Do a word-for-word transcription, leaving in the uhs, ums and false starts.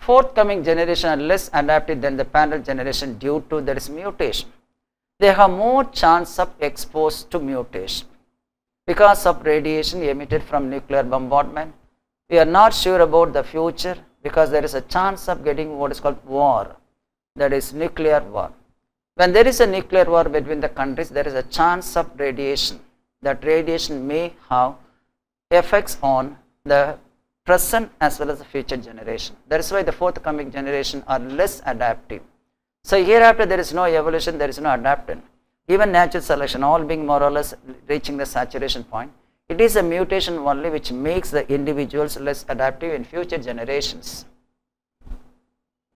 forthcoming generation are less adaptive than the parallel generation due to there is mutation. They have more chance of exposed to mutation. Because of radiation emitted from nuclear bombardment, we are not sure about the future because there is a chance of getting what is called war, that is nuclear war. When there is a nuclear war between the countries, there is a chance of radiation. That radiation may have effects on the present as well as the future generation. That is why the forthcoming generation are less adaptive. So hereafter there is no evolution, there is no adaptation. Even natural selection, all being more or less reaching the saturation point, it is a mutation only which makes the individuals less adaptive in future generations.